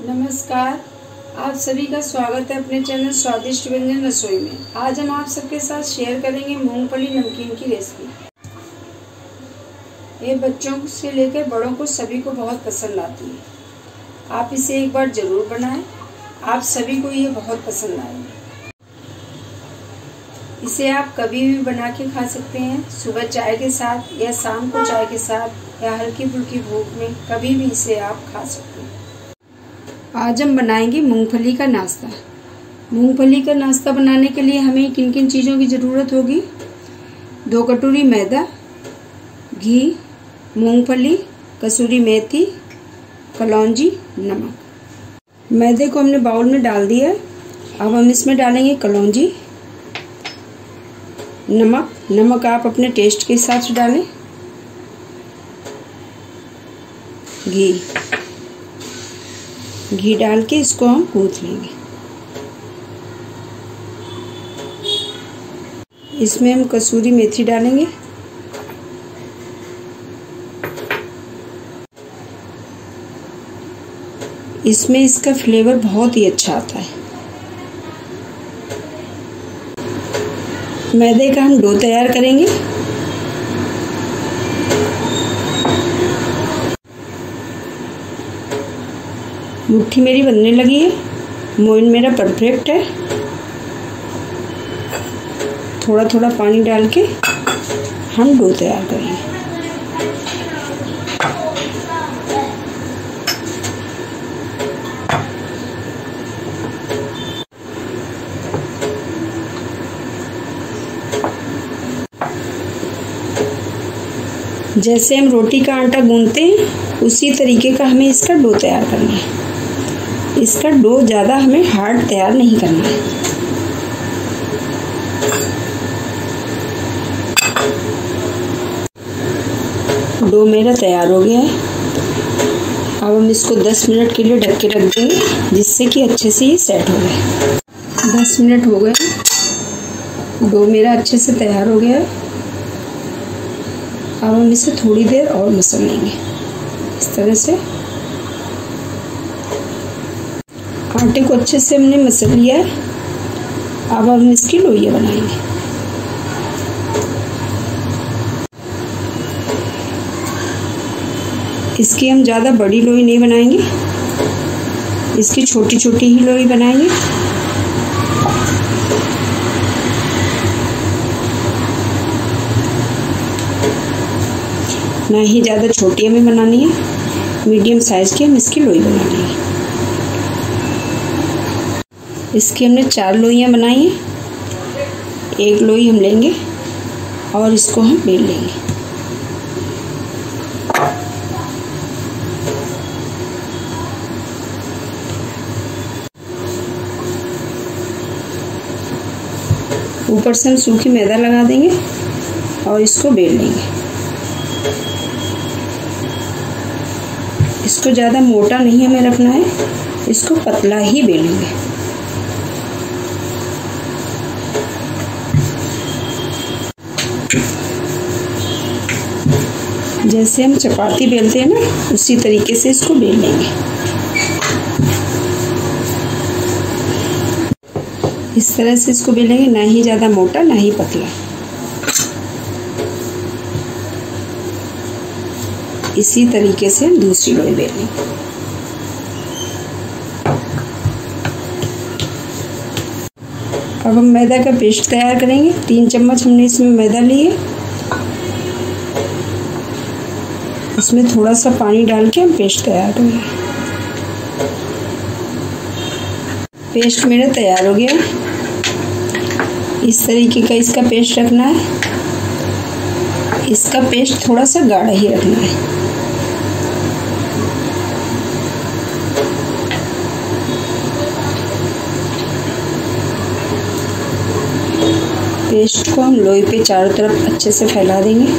नमस्कार, आप सभी का स्वागत है अपने चैनल स्वादिष्ट व्यंजन रसोई में। आज हम आप सबके साथ शेयर करेंगे मूंगफली नमकीन की रेसिपी। ये बच्चों से लेकर बड़ों को सभी को बहुत पसंद आती है। आप इसे एक बार ज़रूर बनाएं, आप सभी को ये बहुत पसंद आएगी। इसे आप कभी भी बना के खा सकते हैं, सुबह चाय के साथ या शाम को चाय के साथ या हल्की फुल्की भूख में, कभी भी इसे आप खा सकते हैं। आज हम बनाएंगे मूंगफली का नाश्ता। मूंगफली का नाश्ता बनाने के लिए हमें किन किन चीज़ों की ज़रूरत होगी? 2 कटोरी मैदा, घी, मूंगफली, कसूरी मेथी, कलौंजी, नमक। मैदे को हमने बाउल में डाल दिया है। अब हम इसमें डालेंगे कलौंजी, नमक आप अपने टेस्ट के हिसाब से डालें, घी डाल के इसको हम गूंथ लेंगे। इसमें हम कसूरी मेथी डालेंगे, इसमें इसका फ्लेवर बहुत ही अच्छा आता है। मैदे का हम डो तैयार करेंगे। मुट्ठी मेरी बनने लगी है, मोइन मेरा परफेक्ट है। थोड़ा थोड़ा पानी डाल के हम डो तैयार करेंगे। जैसे हम रोटी का आटा गूंथते हैं उसी तरीके का हमें इसका डो तैयार करना है। इसका डो ज़्यादा हमें हार्ड तैयार नहीं करना है। डो मेरा तैयार हो गया है। अब हम इसको 10 मिनट के लिए ढक के रख देंगे, जिससे कि अच्छे से ये सेट हो जाए। 10 मिनट हो गए, डो मेरा अच्छे से तैयार हो गया है। अब हम इसे थोड़ी देर और मसल लेंगे इस तरह से। आटे को अच्छे से हमने मसल लिया है। अब हम इसकी लोइयां बनाएंगे। इसकी हम ज़्यादा बड़ी लोई नहीं बनाएंगे, इसकी छोटी छोटी ही लोई बनाएंगे। ना ही ज़्यादा छोटी हमें बनानी है, मीडियम साइज़ की हम इसकी लोई बना लेंगे। इसकी हमने 4 लोइयाँ बनाई हैं। एक लोई हम लेंगे और इसको हम बेल लेंगे। ऊपर से हम सूखी मैदा लगा देंगे और इसको बेल लेंगे। इसको ज़्यादा मोटा नहीं हमें रखना है, इसको पतला ही बेलेंगे। जैसे हम चपाती बेलते हैं ना, उसी तरीके से इसको बेल लेंगे। इस तरह से इसको बेलेंगे, ना ही ज़्यादा मोटा ना ही पतला। इसी तरीके से हम दूसरी लोई बेलेंगे। अब हम मैदा का पेस्ट तैयार करेंगे। 3 चम्मच हमने इसमें मैदा लिए, इसमें थोड़ा सा पानी डाल के हम पेस्ट तैयार करेंगे। पेस्ट मेरा तैयार हो गया। इस तरीके का इसका पेस्ट रखना है। इसका पेस्ट थोड़ा सा गाढ़ा ही रखना है। पेस्ट को हम लोई पे चारों तरफ अच्छे से फैला देंगे।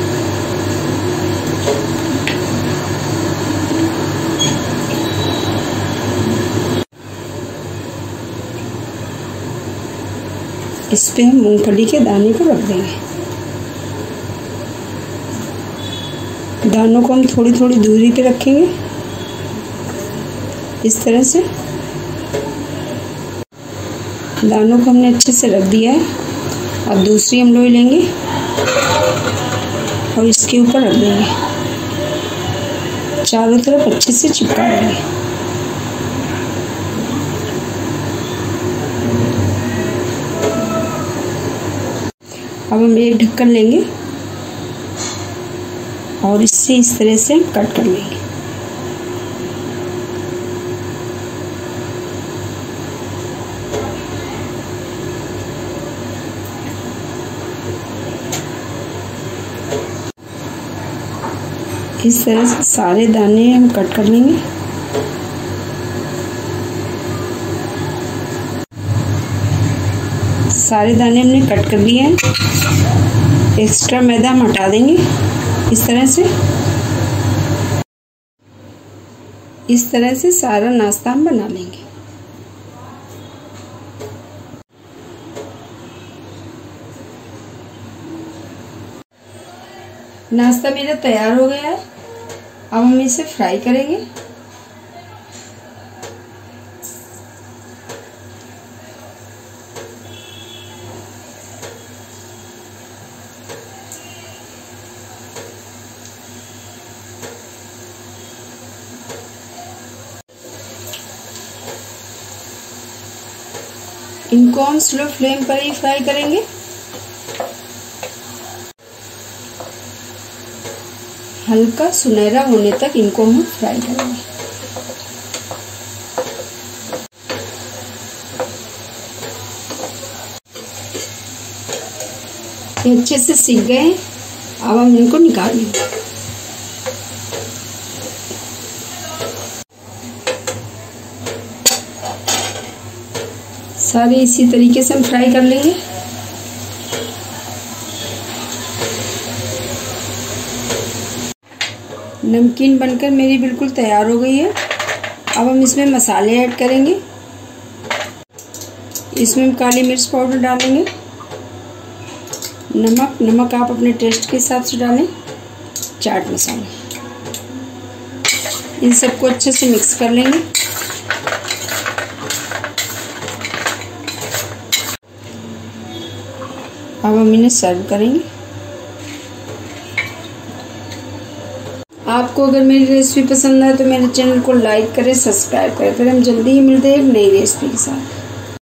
इस पे हम मूंगफली के दाने को रख देंगे। दानों को हम थोड़ी थोड़ी दूरी पे रखेंगे इस तरह से दानों को हमने अच्छे से रख दिया है। अब दूसरी हम लोई लेंगे और इसके ऊपर रख देंगे, चारों तरफ अच्छे से चिपका देंगे। अब हम एक ढक्कन लेंगे और इससे इस तरह से हम कट कर लेंगे। इस तरह से सारे दाने हम कट कर लेंगे। सारे दाने हमने कट कर लिए हैं। एक्स्ट्रा मैदा हम हटा देंगे। इस तरह से सारा नाश्ता हम बना लेंगे। नाश्ता मेरा तैयार हो गया है। अब हम इसे फ्राई करेंगे। इनको हम स्लो फ्लेम पर ही फ्राई करेंगे। हल्का सुनहरा होने तक इनको हम फ्राई करेंगे। ये अच्छे से सीख गए हैं। अब हम इनको निकाल लेंगे। सारे इसी तरीके से हम फ्राई कर लेंगे। नमकीन बनकर मेरी बिल्कुल तैयार हो गई है। अब हम इसमें मसाले ऐड करेंगे। इसमें हम काली मिर्च पाउडर डालेंगे। नमक आप अपने टेस्ट के हिसाब से डालें। चाट मसाला, इन सबको अच्छे से मिक्स कर लेंगे। अब हम इन्हें सर्व करेंगे। आपको अगर मेरी रेसिपी पसंद आए तो मेरे चैनल को लाइक करें, सब्सक्राइब करें। फिर हम जल्दी ही मिलते हैं एक नई रेसिपी के साथ।